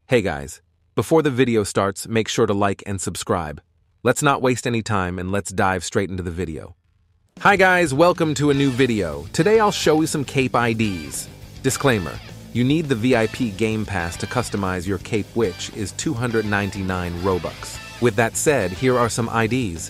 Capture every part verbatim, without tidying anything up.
Hey guys, before the video starts, make sure to like and subscribe. Let's not waste any time and let's dive straight into the video. Hi guys, welcome to a new video. Today I'll show you some cape I Ds. Disclaimer, you need the V I P Game Pass to customize your cape, which is two hundred ninety-nine Robux. With that said, here are some I Ds.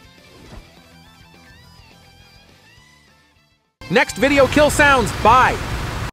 Next video kill sounds. Bye.